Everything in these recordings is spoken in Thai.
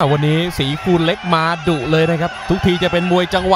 วันนี้สีคูณเล็กมาดุเลยนะครับทุกทีจะเป็นมวยจังหวะ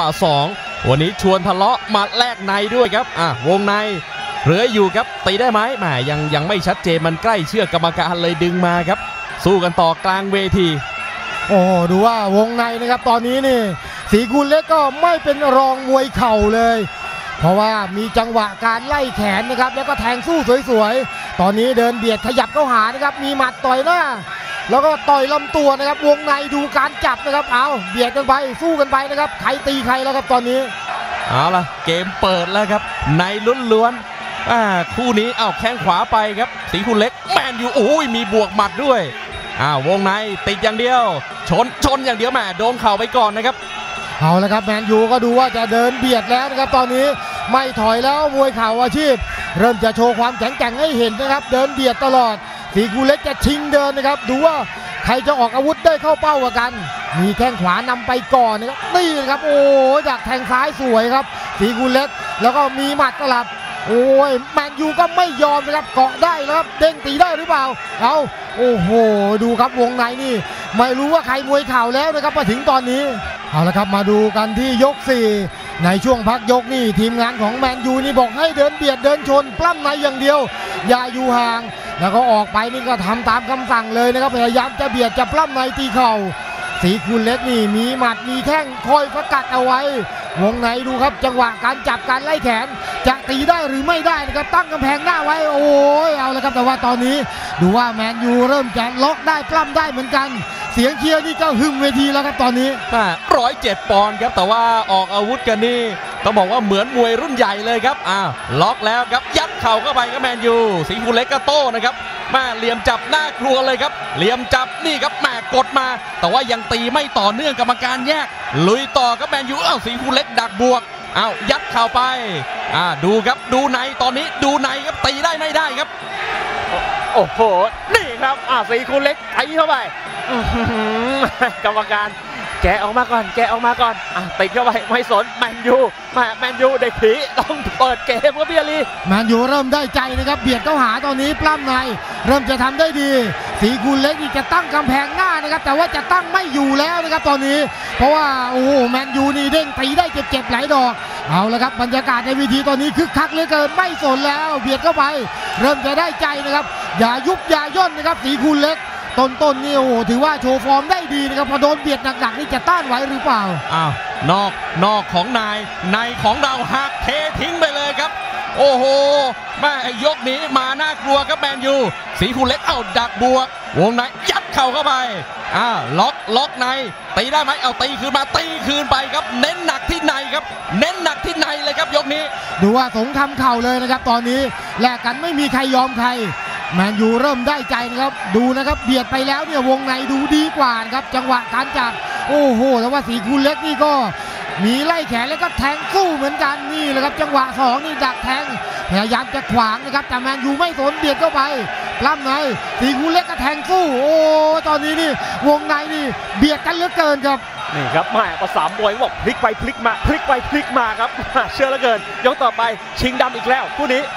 2วันนี้ชวนทะเลาะมาแลกในด้วยครับวงในเหลืออยู่ครับตีได้ไหมแหมยังไม่ชัดเจนมันใกล้เชือกกรรมการเลยดึงมาครับสู้กันต่อกลางเวทีโอ้ดูว่าวงในนะครับตอนนี้นี่สีคูณเล็กก็ไม่เป็นรองมวยเข่าเลยเพราะว่ามีจังหวะการไล่แขนนะครับแล้วก็แทงสู้สวยๆตอนนี้เดินเบียดขยับเข้าหานะครับมีหมัดต่อยหน้าแล้วก็ต่อยลำตัวนะครับวงในดูการจับนะครับเอาเบียดกันไปสู้กันไปนะครับใครตีใครแล้วครับตอนนี้เอาล่ะเกมเปิดแล้วครับในล้วนๆคู่นี้แข้งขวาไปครับสีคูณเล็กแมนยูมีบวกหมัดด้วยวงในติดอย่างเดียวชนอย่างเดียวแหมโดนเข่าไปก่อนนะครับเอาละครับแมนยูก็ดูว่าจะเดินเบียดแล้วนะครับตอนนี้ไม่ถอยแล้วมวยเข่าอาชีพเริ่มจะโชว์ความแข็งแกร่งให้เห็นนะครับเดินเบียดตลอดสีคูณเล็กจะชิงเดินนะครับดูว่าใครจะออกอาวุธได้เข้าเป้ากว่ากันมีแข้งขวานำไปก่อนนะครับนี่นะครับโอ้ยดักแทงซ้ายสวยครับสีคูณเล็กแล้วก็มีหมัดสลับโอ้ยแมนยูก็ไม่ยอมนะครับเกาะได้แล้วครับเด้งตีได้หรือเปล่าโอ้โหดูครับวงในนี่ไม่รู้ว่าใครมวยเข่าแล้วนะครับมาถึงตอนนี้เอาละครับมาดูกันที่ยก4ในช่วงพักยกนี่ทีมงานของแมนยูนี่บอกให้เดินเบียดเดินชนปล้ำในอย่างเดียวอย่าอยู่ห่างแล้วก็ออกไปนี่ก็ทำตามคำสั่งเลยนะครับพยายามจะเบียดจะปล้ำในตีเข่าสีคูณเล็กนี่มีหมัดมีแข้งคอยสกัดเอาไว้วงในดูครับจังหวะการจับการไล่แขนจะตีได้หรือไม่ได้นะครับตั้งกำแพงหน้าไว้โอ้ยเอาละครับแต่ว่าตอนนี้ดูว่าแมนยูเริ่มจะล็อกได้ปล้ำได้เหมือนกันเสียงเชียร์นี่ก็หึ่มเวทีแล้วครับตอนนี้ 107 ปอนด์ครับแต่ว่าออกอาวุธกันนี่ต้องบอกว่าเหมือนมวยรุ่นใหญ่เลยครับล็อกแล้วครับยัดเข่าเข้าไปครับแมนยูสีคูณเล็กก็โต้นะครับเหลี่ยมจับน่ากลัวเลยครับเหลี่ยมจับนี่ครับกดมาแต่ว่ายังตีไม่ต่อเนื่องกรรมการแยกลุยต่อครับแมนยูสีคูณเล็กดักบวกยัดเข่าไปดูครับดูในตอนนี้ดูในครับตีได้ไม่ได้ครับโอ้โหนี่ครับสีคูณเล็กตีเข้าไปกรรมการแกออกมาก่อนติดเข้าไปไม่สนแมนยูเด็กผีต้องเปิดเกมครับพี่อาลีแมนยูเริ่มได้ใจนะครับเบียดเข้าหาตอนนี้ปล้ำในเริ่มจะทำได้ดีสีคูณเล็กนี่จะตั้งกำแพงหน้านะครับแต่ว่าจะตั้งไม่อยู่แล้วนะครับตอนนี้เพราะว่าโอ้โหแมนยูนี่เด้งตีได้เจ็บหลายดอกเอาละครับบรรยากาศในเวทีตอนนี้คึกคักเหลือเกินไม่สนแล้วเบียดเข้าไปเริ่มจะได้ใจนะครับอย่ายุบอย่าย่นนะครับสีคูณเล็กต้นนี่โอ้โหถือว่าโชว์ฟอร์มได้ดีนะครับพอโดนเบียดหนักๆนี่จะต้านไหวหรือเปล่านอกของในของเราหักเททิ้งไปเลยครับโอ้โหแม่ยกนี้มาน่ากลัวครับแมนยูสีคูณเล็กดักบวกวงในยัดเข่าเข้าไปล็อกในตีได้ไหมตีคืนมาตีคืนไปครับเน้นหนักที่ในครับเน้นหนักที่ในเลยครับยกนี้ดูว่าสงครามเข่าเลยนะครับตอนนี้แลกกันไม่มีใครยอมใครแมนยูเริ่มได้ใจนะครับดูนะครับเบียดไปแล้วเนี่ยวงในดูดีกว่าครับจังหวะการจับโอ้โหแล้วว่าสีคูณเล็กนี่ก็มีไล่แขนแล้วก็แทงสู้เหมือนกันนี่แหละครับจังหวะ2นี่ดักแทงพยายามจะขวางนะครับแต่แมนยูไม่สนเบียดเข้าไปปล้ำในสีคูณเล็กก็แทงสู้โอ้ตอนนี้นี่วงในนี่เบียดกันเหลือเกินครับนี่ครับภาษามวยบอกพลิกไปพลิกมาพลิกไปพลิกมาครับเชื่อเหลือเกินยกต่อไปชิงดำอีกแล้วคู่นี้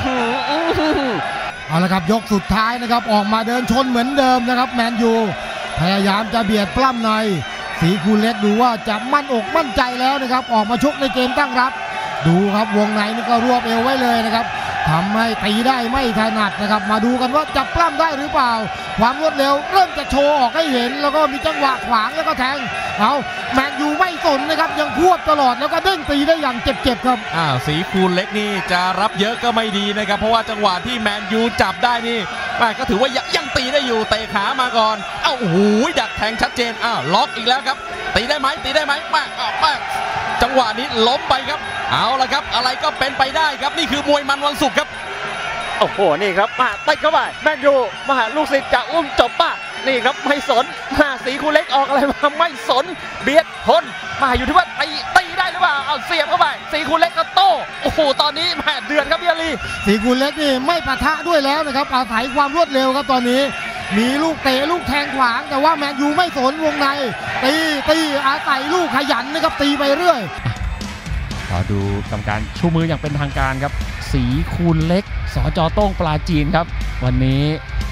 เอาละครับยกสุดท้ายนะครับออกมาเดินชนเหมือนเดิมนะครับแมนยูพยายามจะเบียดปล้ำในสีคูณเล็กดูว่าจะมั่นอกมั่นใจแล้วนะครับออกมาชกในเกมตั้งรับดูครับวงในนี่ก็รวบเอวไว้เลยนะครับทำให้ตีได้ไม่ถนัดนะครับมาดูกันว่าจะปล้ำได้หรือเปล่าความรวดเร็วเริ่มจะโชว์ออกให้เห็นแล้วก็มีจังหวะขวางแล้วก็แทงแมนยูไม่สนนะครับยังควบตลอดแล้วก็เด้งตีได้อย่างเจ็บๆครับสีคูณเล็กนี่จะรับเยอะก็ไม่ดีนะครับเพราะว่าจังหวะที่แมนยูจับได้นี่ก็ถือว่ายังตีได้อยู่เตะขามาก่อนโอ้โหดักแทงชัดเจนล็อกอีกแล้วครับตีได้ไหมมาจังหวะนี้ล้มไปครับเอาละครับอะไรก็เป็นไปได้ครับนี่คือมวยมันวันศุกร์ครับโอ้โหนี่ครับติดเข้าไปแมนยูลูกศิษย์จะอุ้มจบนี่ครับไม่สนสีคูณเล็กออกอะไรมาไม่สนเบียดทนอยู่ที่ว่าตีได้หรือเปล่าเสียบเข้าไปสีคูณเล็กก็โต้โอ้โหตอนนี้เดือดครับพี่อาลีสีคูณเล็กนี่ไม่ปะทะด้วยแล้วนะครับอาศัยความรวดเร็วครับตอนนี้มีลูกเตะลูกแทงขวางแต่ว่าแมนยูไม่สนวงในตีอาศัยลูกขยันนะครับตีไปเรื่อยขอดูกรรมการชูมืออย่างเป็นทางการครับสีคูณเล็กสจ.โต้งปราจีนครับวันนี้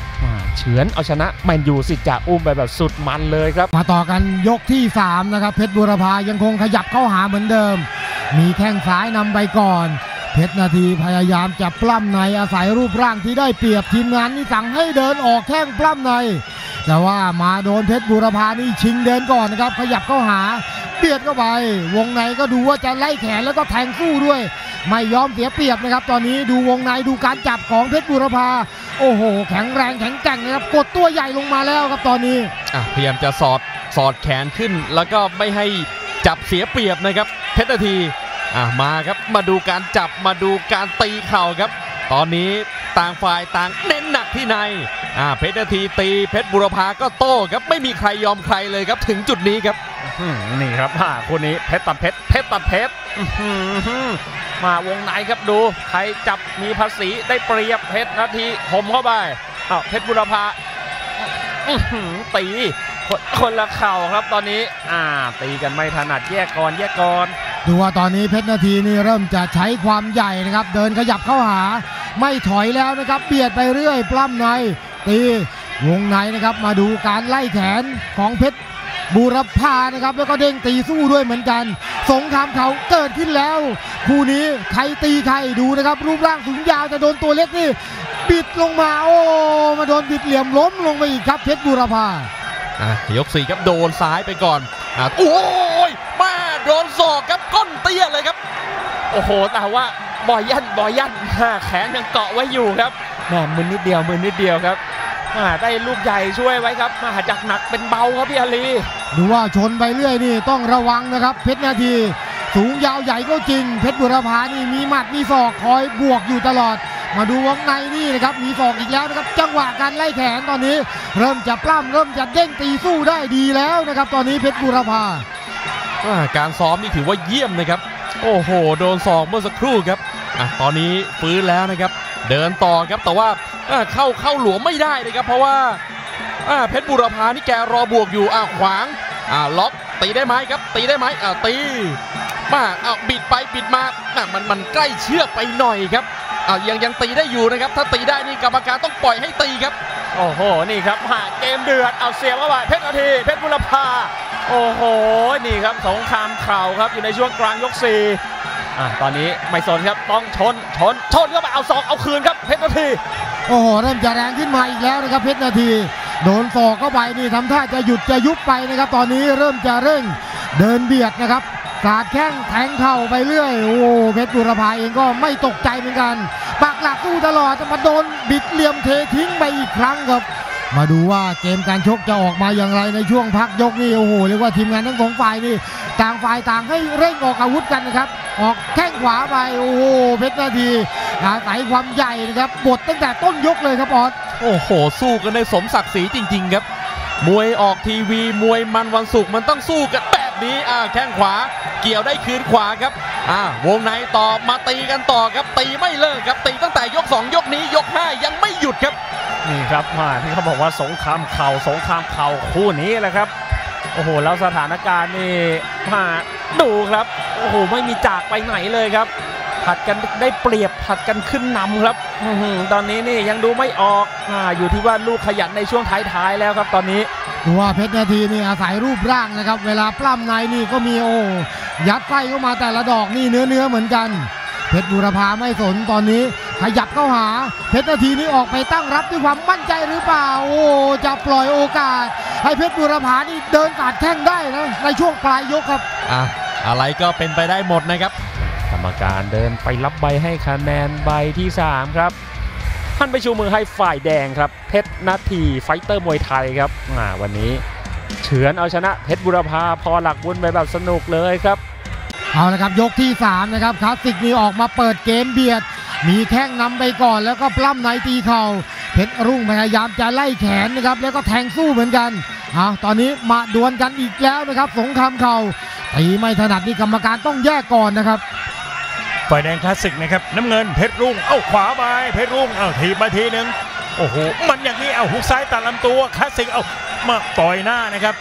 เฉือนเอาชนะแมนยูสิจ่าอุ้มไปแบบสุดมันเลยครับมาต่อกันยกที่3นะครับเพชรบูรพายังคงขยับเข้าหาเหมือนเดิมมีแข้งซ้ายนำไปก่อนเพชรนาทีพยายามจะปล้ำในอาศัยรูปร่างที่ได้เปรียบทีมงานนี่สั่งให้เดินออกแข้งปล้ำในแต่ว่ามาโดนเพชรบูรพานี่ชิงเดินก่อนนะครับขยับเข้าหาเบียดเข้าไปวงในก็ดูว่าจะไล่แขนแล้วก็แทงสู้ด้วยไม่ยอมเสียเปรียบนะครับตอนนี้ดูวงในดูการจับของเพชรบูรพาโอ้โหแข็งแรงแข็งแกร่งนะครับกดตัวใหญ่ลงมาแล้วครับตอนนี้พยายามจะสอดแขนขึ้นแล้วก็ไม่ให้จับเสียเปรียบนะครับเพชรนาทีมาครับมาดูการจับมาดูการตีเข่าครับตอนนี้ต่างฝ่ายต่างเน้นหนักที่ในเพชรนาทีตีเพชรบูรพาก็โต้ครับไม่มีใครยอมใครเลยครับถึงจุดนี้ครับนี่ครับคู่นี้เพชรตัดเพชรเพชรตัดเพชรมาวงในครับดูใครจับมีภาษีได้เปรียบเพชรนาทีผมเข้าไปเพชรบูรพาตีคนละเข่าครับตอนนี้ตีกันไม่ถนัดแยกก่อนดูว่าตอนนี้เพชรนาทีนี่เริ่มจะใช้ความใหญ่นะครับเดินขยับเข้าหาไม่ถอยแล้วนะครับเบียดไปเรื่อยปล้ำในตีวงในนะครับมาดูการไล่แขนของเพชรบูรพานะครับแล้วก็เด้งตีสู้ด้วยเหมือนกันสงครามเขาเกิดขึ้นแล้วคู่นี้ใครตีใครดูนะครับรูปร่างสูงยาวจะโดนตัวเล็กนี่บิดลงมามาโดนบิดเหลี่ยมล้มลงไปอีกครับเพชรบูรพายก4ครับโดนซ้ายไปก่อนโอ้ยมาโดนศอกครับก้นเตี้ยเลยครับโอ้โหแต่ว่าบอยยันแขนยังเกาะไว้อยู่ครับแหมมือนิดเดียวครับได้ลูกใหญ่ช่วยไว้ครับมาจากหนักเป็นเบาครับพี่อาลีดูว่าชนไปเรื่อยนี่ต้องระวังนะครับเพชรนาทีสูงยาวใหญ่ก็จริงเพชรบูรพานี่มีหมัดมีศอกคอยบวกอยู่ตลอดมาดูวงในนี่นะครับมีศอกอีกแล้วนะครับจังหวะการไล่แขนตอนนี้เริ่มจะปล้ำเริ่มจะเด้งตีสู้ได้ดีแล้วนะครับตอนนี้เพชรบูรพาการซ้อมนี่ถือว่าเยี่ยมนะครับโอ้โหโดนศอกเมื่อสักครู่ครับตอนนี้ฟื้นแล้วนะครับเดินต่อครับแต่ว่าเข้าหลวมไม่ได้นะครับเพราะว่าเพชรบูรพานี่แกรอบวกอยู่ขวางล็อกตีได้ไหมครับตีได้ไหมตีมาบิดไปบิดมามันใกล้เชือกไปหน่อยครับยังตีได้อยู่นะครับถ้าตีได้นี่กรรมการต้องปล่อยให้ตีครับโอ้โหนี่ครับเกมเดือดเสียบเข้าไปเพชรนาทีเพชรบูรพาโอ้โหนี่ครับสงครามเข่าครับอยู่ในช่วงกลางยก4ตอนนี้ไม่สนครับต้องชนเข้าไปเอาศอกเอาคืนครับเพชรนาทีโอ้โหเริ่มจะแรงขึ้นมาอีกแล้วนะครับเพชรนาทีโดนศอกเข้าไปนี่ทำท่าจะหยุดจะยุบไปนะครับตอนนี้เริ่มจะเร่งเดินเบียดนะครับสาดแข้งแทงเข่าไปเรื่อยโอ้เพชรบูรพาเองก็ไม่ตกใจเหมือนกันปักหลักสู้ตลอดจะมาโดนบิดเหลี่ยมเททิ้งไปอีกครั้งครับมาดูว่าเกมการชกจะออกมาอย่างไรในช่วงพักยกนี่โอ้โหเรียกว่าทีมงานทั้งสองฝ่ายนี่ต่างฝ่ายต่างให้เร่งออกอาวุธกันนะครับออกแข้งขวาไปโอ้โหเพชรนาทีอาศัยความใหญ่นะครับบดตั้งแต่ต้นยกเลยครับออสโอ้โหสู้กันในสมศักดิ์ศรีจริงๆครับมวยออกทีวีมวยมันวันศุกร์มันต้องสู้กันแบบนี้แข้งขวาเกี่ยวได้คืนขวาครับวงในต่อมาตีกันต่อครับตีไม่เลิกครับตีตั้งแต่ยก2ยกนี้ยก5ยังไม่หยุดครับนี่ครับที่เขาบอกว่าสงครามเข่าคู่นี้แหละครับโอ้โหแล้วสถานการณ์นี่ดูครับโอ้โหไม่มีจากไปไหนเลยครับผัดกันได้เปรียบผัดกันขึ้นนำครับตอนนี้นี่ยังดูไม่ออกอยู่ที่ว่าลูกขยันในช่วงท้ายๆแล้วครับตอนนี้ดูว่าเพชรนาทีนี่อาศัยรูปร่างนะครับเวลาปล้ำในนี่ก็มียัดไส้เข้ามาแต่ละดอกนี่เนื้อเหมือนกันเพชรบูรพาไม่สนตอนนี้ขยับเข้าหาเพชรนาทีนี้ออกไปตั้งรับด้วยความมั่นใจหรือเปล่าจะปล่อยโอกาสให้เพชรบูรพานี่เดินสาดแข้งได้นะในช่วงปลายยกครับอะไรก็เป็นไปได้หมดนะครับกรรมการเดินไปรับใบให้คะแนนใบที่3ครับท่านไปชูมือให้ฝ่ายแดงครับเพชรนาทีไฟเตอร์มวยไทยครับวันนี้เฉือนเอาชนะเพชรบูรพาพอหลักบุญไปแบบสนุกเลยครับเอาละครับยกที่3นะครับคลาสสิกนี่ออกมาเปิดเกมเบียดมีแข้งนำไปก่อนแล้วก็ปล้ำในตีเข่าเพชรรุ่งพยายามจะไล่แขนนะครับแล้วก็แทงสู้เหมือนกันตอนนี้มาดวลกันอีกแล้วนะครับสงครามเข่าตีไม่ถนัดนี่กรรมการต้องแยกก่อนนะครับฝ่ายแดงคลาสสิกนะครับน้ำเงินเพชรรุ่งขวาไปเพชรรุ่งถีบมาทีนึงโอ้โหมันอย่างนี้หุกซ้ายตัดลำตัวคลาสสิกมาต่อยหน้านะครับ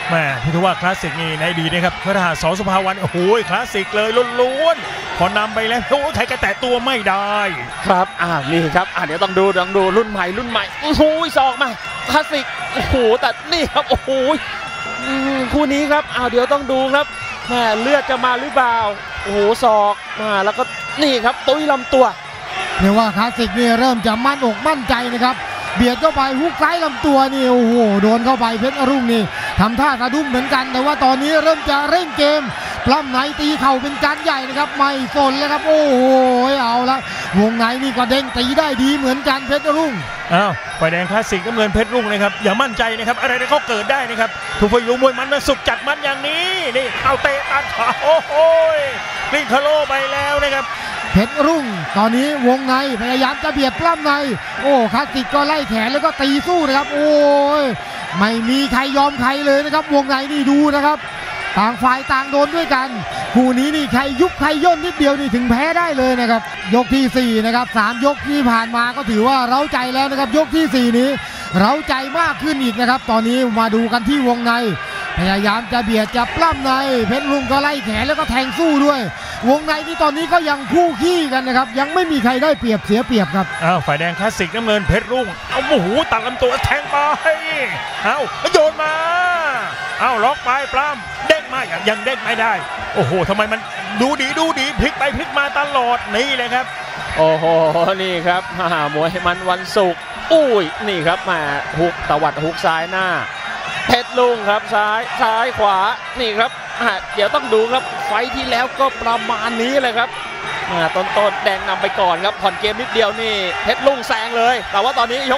แม่พูดว่าคลาสสิกนี่ในอดีตนะครับพระทหารส.สุภาวันโอ้โหคลาสสิกเลยล้วนๆพอนำไปแล้วโอ้ใครก็แตะตัวไม่ได้ครับนี่ครับเดี๋ยวต้องดูรุ่นใหม่โอ้โหศอกมาคลาสสิกโอ้โหแต่นี่ครับโอ้โหคู่นี้ครับเดี๋ยวต้องดูครับแม่เลือดจะมาหรือเปล่าโอ้โหศอกแล้วก็นี่ครับตุ้ยลำตัวเรียกว่าคลาสสิกนี่เริ่มจะมั่นอกมั่นใจนะครับเบียดเข้าไปฮุกซ้ายลำตัวนี่โอ้โหโดนเข้าไปเพชรอรุ่งนี่ทำท่าสะดุ้งเหมือนกันแต่ว่าตอนนี้เริ่มจะเร่งเกมปล้ำไหนตีเข่าเป็นการใหญ่นะครับไม่สนแล้วครับโอ้โหเอาละวงในนี่ก็เด้งตีได้ดีเหมือนกันเพชรอรุ่งฝ่ายแดงคลาสสิกน้ำเงินเพชรรุ่งนะครับอย่ามั่นใจนะครับอะไรเขาเกิดได้นะครับถูกพยุงมวยมันสุกจัดมันอย่างนี้นี่เอาเตะตัดขาโอ้โหกลิ้งทะโลไปแล้วนะครับเพชรรุ่งตอนนี้วงในพยายามจะเบียดปล้ำในโอ้คลาสสิกก็ไล่แขนแล้วก็ตีสู้นะครับโอ้ยไม่มีใครยอมใครเลยนะครับวงในนี่ดูนะครับต่างฝ่ายต่างโดนด้วยกันคู่นี้นี่ใครยุบใครย่นนิดเดียวนี่ถึงแพ้ได้เลยนะครับยกที่4นะครับ3ยกที่ผ่านมาก็ถือว่าเร้าใจแล้วนะครับยกที่4นี้เร้าใจมากขึ้นอีกนะครับตอนนี้มาดูกันที่วงในพยายามจะเบียดจะปล้ำในเพชรรุ่งก็ไล่แขนแล้วก็แทงสู้ด้วยวงในนี่ตอนนี้ก็ยังคู่ขี้กันนะครับยังไม่มีใครได้เปรียบเสียเปรียบครับฝ่ายแดงคลาสสิกน้ำเงินเพชรรุ่งเอาโอ้โหตัดลำตัวแทงไปโยนมาล็อกไปปล้ำเด้งมายังเด้งไม่ได้โอ้โหทำไมมันดูดีพลิกไปพลิกมาตลอดนี่เลยครับโอ้โหนี่ครับมวยมันวันศุกร์อุ้ยนี่ครับมาฮุกตวัดฮุกซ้ายหน้าเพชรลุงครับซ้ายขวานี่ครับเดี๋ยวต้องดูครับไฟที่แล้วก็ประมาณนี้เลยครับต้นแดงนำไปก่อนครับผ่อนเกมนิดเดียวนี่เพชรลุงแซงเลยแต่ว่าตอนนี้ยก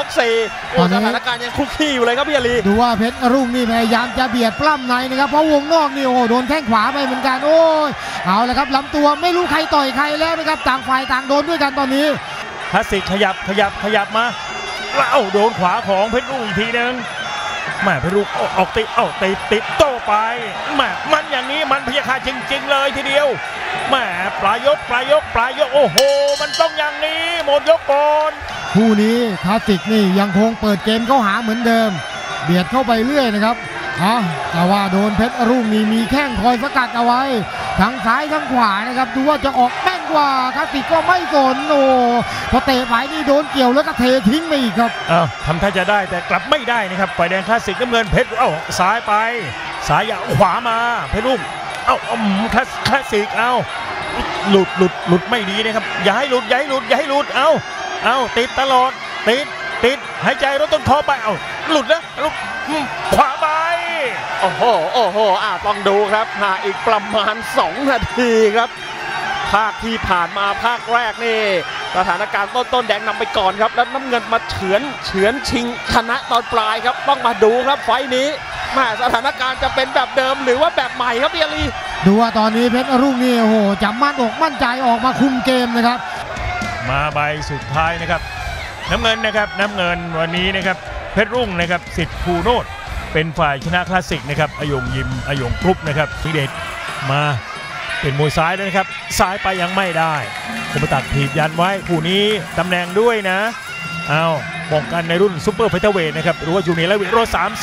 4สถานการณ์ยังคุกคีอยู่เลยครับพี่อาลีดูว่าเพชรรุ่งนี่พยายามจะเบียดปล้ำในนะครับเพราะวงนอกนี่โอ้โดนแข้งขวาไปเหมือนกันโอ้ยเอาละครับลำตัวไม่รู้ใครต่อยใครแล้วนะครับต่างฝ่ายต่างโดนด้วยกันตอนนี้คลาสสิกขยับมาโดนขวาของเพชรรุ่งอีกทีนึงแม่เพชรรุ่งออกติดโต้ไปแม่มันอย่างนี้มันพยาคาจริงๆเลยทีเดียวแม่ปลายยกโอ้โหมันต้องอย่างนี้หมดยกก่อนคู่นี้คลาสสิกนี่ยังคงเปิดเกมเข้าหาเหมือนเดิมเบียดเข้าไปเรื่อยนะครับแต่ว่าโดนเพชรรุ่งนี่มีแข้งคอยสกัดเอาไว้ทั้งซ้ายทั้งขวานะครับดูว่าจะออกแม่นกว่าคลาสสิกก็ไม่สนโอ้พอเตะไปนี่โดนเกี่ยวแล้วก็เททิ้งไปอีกครับทำท่าจะได้แต่กลับไม่ได้นะครับฝ่ายแดงคลาสสิกน้ำเงินเพชรซ้ายไปซ้ายขวามาเพชรรุ่งคลาสสิกหลุดไม่ดีนะครับอย่าให้หลุดติดตลอดติดหายใจรถต้นคอไปหลุดแล้วขวาไปโอ้โหต้องดูครับอีกประมาณ2 นาทีครับภาคที่ผ่านมาภาคแรกนี่สถานการณ์ต้นแดงนำไปก่อนครับแล้วน้ำเงินมาเฉือนชิงชนะตอนปลายครับต้องมาดูครับไฟนี้สถานการณ์จะเป็นแบบเดิมหรือว่าแบบใหม่ครับพี่อาลีดูว่าตอนนี้เพชรรุ่งนี่โอ้โหจะมั่นอกมั่นใจออกมาคุมเกมนะครับมาใบสุดท้ายนะครับน้ำเงินวันนี้นะครับเพชรรุ่งนะครับสิทธิ์ภูโนดเป็นฝ่ายชนะคลาสสิกนะครับอายงยิมอายงกรุ๊ปนะครับพิเดชมาเป็นมวยซ้ายแล้วนะครับซ้ายไปยังไม่ได้คมตัดถีบยันไว้คู่นี้ตำแหน่งด้วยนะป้องกันในรุ่นซุปเปอร์ไฟเธอร์เวทนะครับหรือว่าจูเนียร์และเวท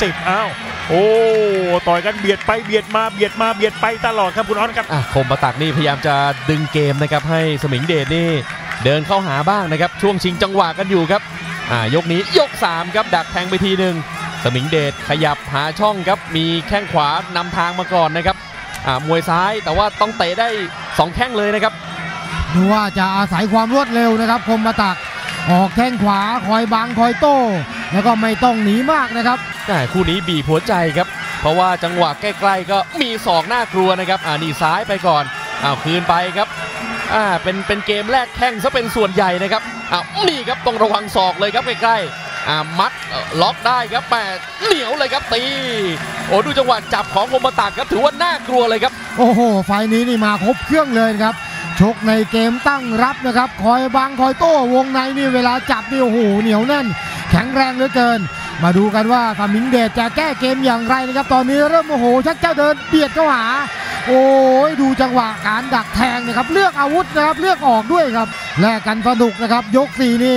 130ต่อยกันเบียดไปเบียดไปตลอดครับคุณอ้อนครับคมตักนี่พยายามจะดึงเกมนะครับให้สมิงเดชนี่เดินเข้าหาบ้างนะครับช่วงชิงจังหวะกันอยู่ครับยกนี้ยก3ครับดักแทงไปทีหนึ่งสมิงเดชขยับหาช่องครับมีแข้งขวานำทางมาก่อนนะครับมวยซ้ายแต่ว่าต้องเตะได้2แข้งเลยนะครับดูว่าจะอาศัยความรวดเร็วนะครับคมตักออกแข้งขวาคอยบังคอยโต้แล้วก็ไม่ต้องหนีมากนะครับคู่นี้บีบหัวใจครับเพราะว่าจังหวะใกล้ๆก็มีศอกน่ากลัวนะครับนี่ซ้ายไปก่อนคืนไปครับเป็นเกมแรกแข้งซะเป็นส่วนใหญ่นะครับนี่ครับต้องระวังศอกเลยครับใกล้ๆมัดล็อกได้ครับแปดเหนียวเลยครับตีดูจังหวะจับของคมตักครับถือว่าน่ากลัวเลยครับโอ้โหไฟนี้นี่มาครบเครื่องเลยครับชกในเกมตั้งรับนะครับคอยบังคอยโต้วงในนี่เวลาจับนี่โอ้โหเหนียวแน่นแข็งแรงเหลือเกินมาดูกันว่าสมิงเดชจะแก้เกมอย่างไรนะครับตอนนี้เริ่มโอ้โหชักเจ้าเดินเบียดเข้าหาโอ้ยดูจังหวะการดักแทงนะครับเลือกอาวุธนะครับเลือกออกด้วยครับแลกกันสนุกนะครับยก4นี่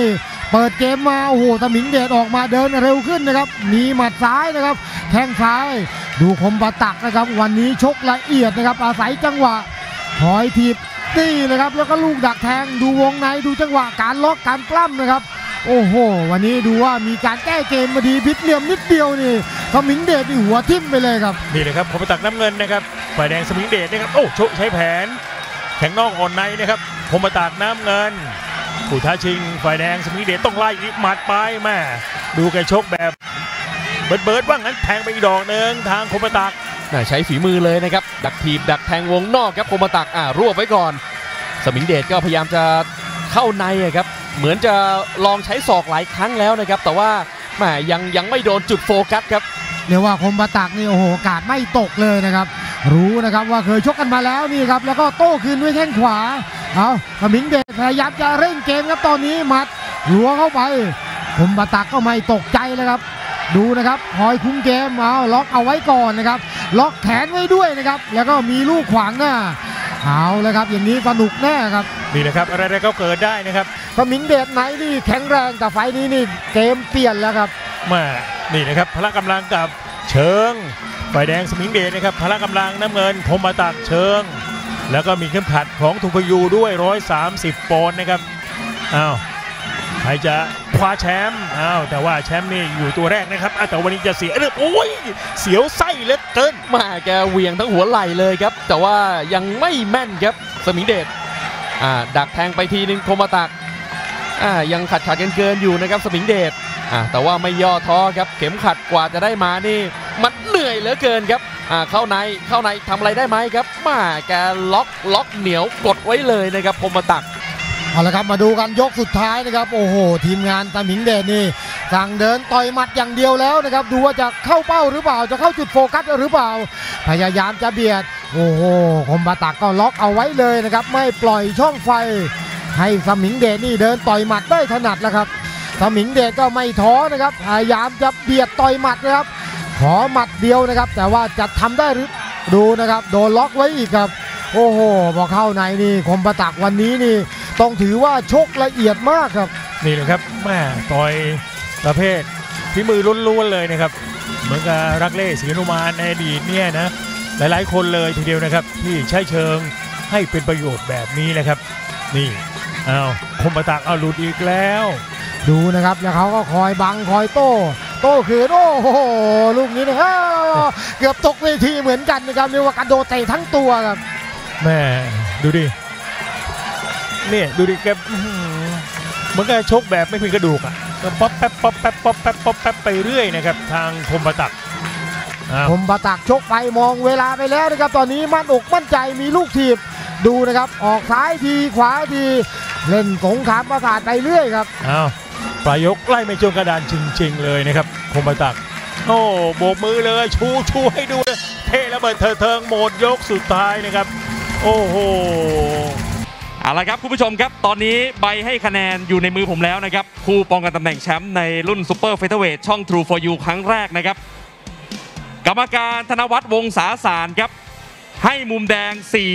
เปิดเกมมาโอ้โหสมิงเดชออกมาเดินเร็วขึ้นนะครับมีหมัดซ้ายนะครับแข้งซ้ายดูคมปะตักนะครับวันนี้ชกละเอียดนะครับอาศัยจังหวะถอยถีบนี่เลยครับแล้วก็ลูกดักแทงดูวงในดูจังหวะการล็อกการปล้ำนะครับโอ้โหวันนี้ดูว่ามีการแก้เกมมาดีพิษเหลี่ยมนิดเดียวนี่สมิงเดชนี่หัวทิ่มไปเลยครับนี่เลยครับคมปะตักน้ำเงินนะครับฝ่ายแดงสมิงเดชนะครับโอ้ใช้แผนแข็งนอกอ่อนในนะครับคมปะตักน้ำเงินผู้ท้าชิงฝ่ายแดงสมิงเดชต้องไล่อีกหมัดไปแม่ดูแกชกแบบเบิร์ดว่างั้นแทงไปอีกดอกหนึ่งทางคมปะตักใช้ฝีมือเลยนะครับดักถีบดักแทงวงนอกครับคมปะตักรวบไว้ก่อนสมิงเดชก็พยายามจะเข้าในครับเหมือนจะลองใช้ศอกหลายครั้งแล้วนะครับแต่ว่าแหมยังไม่โดนจุดโฟกัสครับเรียกว่าคมปะตักนี่โอ้โหกาดไม่ตกเลยนะครับรู้นะครับว่าเคยชกกันมาแล้วนี่ครับแล้วก็โต้คืนด้วยแข้งขวาเอาสมิงเดชพยายามจะเร่งเกมครับตอนนี้หมัดหัวเข้าไปคมปะตักก็ไม่ตกใจเลยครับดูนะครับคอยคุ้มเกมเอาล็อกเอาไว้ก่อนนะครับล็อกแขนไว้ด้วยนะครับแล้วก็มีลูกขวางหน้าเอาเลยครับอย่างนี้สนุกแน่ครับนี่นะครับอะไรๆก็เกิดได้นะครับสมิงเดชไหนนี่แข็งแรงแต่ไฟนี้นี่เกมเปลี่ยนแล้วครับมานี่นะครับพละกำลังกับเชิงฝ่ายแดงสมิงเดชนะครับพละกำลังน้ำเงินคมปะตักเชิงแล้วก็มีเข็มขัดของทุพยูด้วย130ปอนด์นะครับอ้าวใครจะคว้าแชมป์แต่ว่าแชมป์นี่อยู่ตัวแรกนะครับแต่วันนี้จะเสียโอ้ยเสียวไส้เหลือเกินมาแกเหวี่ยงทั้งหัวไหล่เลยครับแต่ว่ายังไม่แม่นครับสมิงเดชดักแทงไปทีนึงคมปะตักยังขัดกันเกินอยู่นะครับสมิงเดชแต่ว่าไม่ย่อท้อครับเข็มขัดกว่าจะได้มานี่มันเหนื่อยเหลือเกินครับเข้าในทำอะไรได้ไหมครับมาแกล็อกเหนียวกดไว้เลยนะครับคมปะตักเอาละครับมาดูกันยกสุดท้ายนะครับโอ้โหทีมงานสมิงเดชนี่สั่งเดินต่อยหมัดอย่างเดียวแล้วนะครับดูว่าจะเข้าเป้าหรือเปล่าจะเข้าจุดโฟกัสหรือเปล่าพยายามจะเบียดโอ้โหคมปะตักก็ล็อกเอาไว้เลยนะครับไม่ปล่อยช่องไฟให้สมิงเดชนี่เดินต่อยหมัดได้ถนัดแล้วครับสมิงเดชก็ไม่ท้อนะครับพยายามจะเบียดต่อยหมัดนะครับขอหมัดเดียวนะครับแต่ว่าจะทำได้หรือดูนะครับโดนล็อกไว้อีกครับโอ้โหพอเข้าในนี่คมปะตักวันนี้นี่ต้องถือว่าชกละเอียดมากครับนี่เลยครับแม่ต่อยประเภทฝีมือล้วนๆเลยนะครับเหมือนกับรักเล่ศรีนุมานในอดีตเนี่ยนะหลายๆคนเลยทีเดียวนะครับที่ใช้เชิงให้เป็นประโยชน์แบบนี้นะครับนี่คมปะตักหลุดอีกแล้วดูนะครับแล้วเขาก็คอยบังคอยโต้คือโอ้โหลูกนี้นะครับเกือบตกเวทีเหมือนกันนะครับเรียกว่ากระโดดเตะทั้งตัวครับแม่ดูดิเนี่ยดูดิแกเหมือนกับชกแบบไม่มีกระดูกป๊อปแป๊บป๊อปแป๊บป๊อปแป๊บป๊อปแป๊บไปเรื่อยนะครับทางคมปะตักคมปะตักชกไปมองเวลาไปแล้วนะครับตอนนี้มั่นอกมั่นใจมีลูกถีบดูนะครับออกซ้ายทีขวาทีเล่นสงครามประสาทไปเรื่อยครับปลายยกไล่ไม่จนกระดานจริงๆเลยนะครับคมปะตักโอ้โบกมือเลยชูให้ดูเท่แล้วเบิดเทิงหมดยกสุดท้ายนะครับโอ้โหเอาละครับคุณผู้ชมครับตอนนี้ใบให้คะแนนอยู่ในมือผมแล้วนะครับคู่ป้องกันตำแหน่งแชมป์ในรุ่นซุปเปอร์เฟเธอร์เวทช่อง True for You ครั้งแรกนะครับกรรมการธนวัฒน์วงศาสารครับให้มุมแดง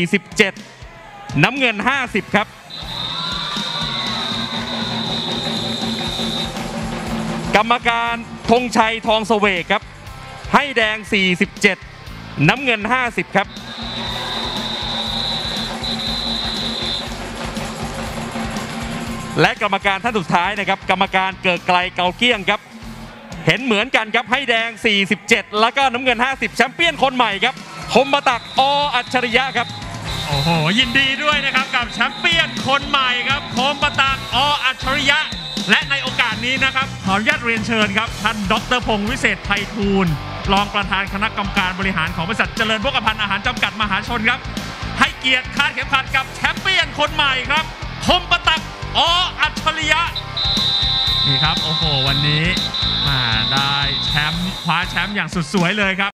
47น้ำเงิน50ครับกรรมการธงชัยทองเสวกครับให้แดง47น้ำเงิน50ครับและกรรมการท่านสุดท้ายนะครับกรรมการเกิดไกลเกาเกี้ยงครับเห็นเหมือนกันครับให้แดง47แล้วก็น้ำเงิน50แชมเปี้ยนคนใหม่ครับคมปะตักอัจฉริยะครับโอ้โหยินดีด้วยนะครับกับแชมเปี้ยนคนใหม่ครับคมปะตักอัจฉริยะและในโอกาสนี้นะครับขออนุญาตเรียนเชิญครับท่านดร.พงษ์วิเศษไพฑูรย์รองประธานคณะกรรมการบริหารของบริษัทเจริญโภคภัณฑ์อาหารจำกัดมหาชนครับให้เกียรติคาดเข็มขัดกับแชมเปี้ยนคนใหม่ครับคมปะตักอัจฉริยะนี่ครับโอ้โหวันนี้ได้แชมป์คว้าแชมป์อย่างสุดสวยเลยครับ